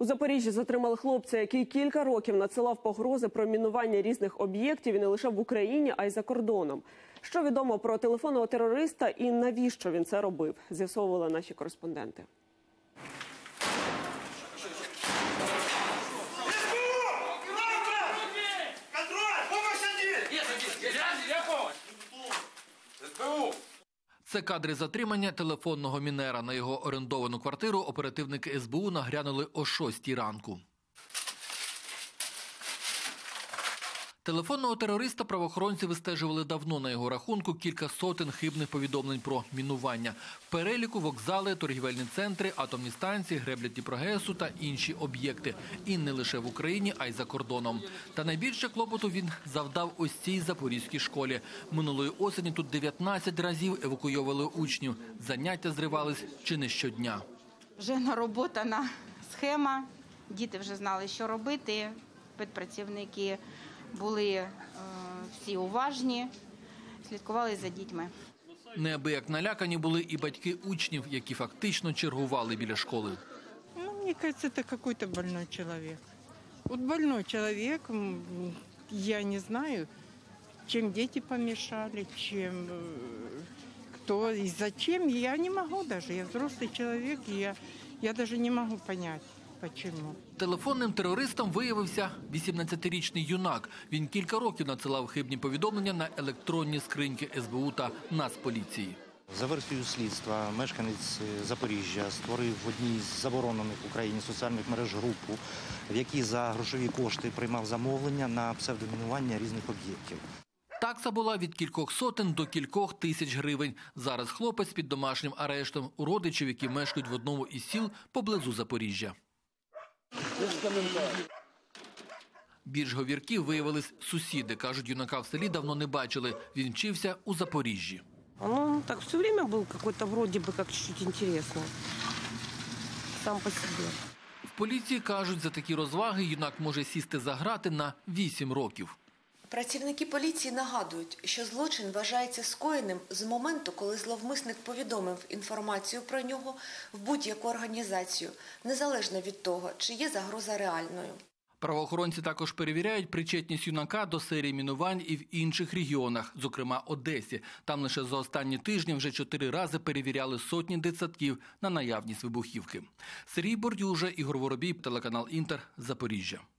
У Запоріжжі затримали хлопця, який кілька років надсилав погрози про мінування різних об'єктів і не лише в Україні, а й за кордоном. Що відомо про телефонного терориста і навіщо він це робив, з'ясовували наші кореспонденти. Це кадри затримання телефонного мінера. На його орендовану квартиру оперативники СБУ нагрянули о 6-й ранку. Телефонного терориста правоохоронці вистежували давно. На його рахунку кілька сотень хибних повідомлень про мінування. В переліку вокзали, торгівельні центри, атомні станції, гребля Дніпрогесу та інші об'єкти. І не лише в Україні, а й за кордоном. Та найбільше клопоту він завдав ось цій запорізькій школі. Минулої осені тут 19 разів евакуйовували учнів. Заняття зривались чи не щодня. Вже нароботана схема, діти вже знали, що робити, педпрацівники були всі уважні, слідкували за дітьми. Неабияк налякані були і батьки учнів, які фактично чергували біля школи. Мне кажется, это какой-то больной человек. Вот больной человек, я не знаю, чем дети помешали, чем, кто и зачем, я не могу даже. Я взрослый человек, и я даже не могу понять. Чому? Телефонним терористом виявився 18-річний юнак. Він кілька років надсилав хибні повідомлення на електронні скриньки СБУ та Нацполіції. За версією слідства, мешканець Запоріжжя створив в одній з заборонених в Україні соціальних мереж групу, в якій за грошові кошти приймав замовлення на псевдомінування різних об'єктів. Такса була від кількох сотень до кількох тисяч гривень. Зараз хлопець під домашнім арештом у родичів, які мешкають в одному із сіл поблизу Запоріжжя. Більш говіркі виявились сусіди. Кажуть, юнака в селі давно не бачили. Він вчився у Запоріжжі. Ну, так все время был какой-то вроде бы как чуть-чуть интересный. Сам по себе. В поліції кажуть, за такі розваги юнак може сісти за грати на 8 років. Працівники поліції нагадують, що злочин вважається скоєним з моменту, коли зловмисник повідомив інформацію про нього в будь-яку організацію, незалежно від того, чи є загроза реальною. Правоохоронці також перевіряють причетність юнака до серії мінувань і в інших регіонах, зокрема Одесі. Там лише за останні тижні вже 4 рази перевіряли сотні дитсадків на наявність вибухівки. Сергій Бордюжа, Ігор Воробій, телеканал Інтер, Запоріжжя.